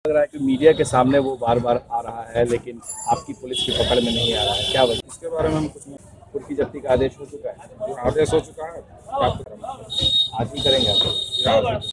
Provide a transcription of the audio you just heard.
लग रहा है कि मीडिया के सामने वो बार बार आ रहा है, लेकिन आपकी पुलिस की पकड़ में नहीं आ रहा है, क्या वजह? इसके बारे में हम कुछ नहीं। कुर्की जब्ती का आदेश हो चुका है, आदेश हो चुका है, प्राप्त करेंगे। आज ही करेंगे आप? हाँ।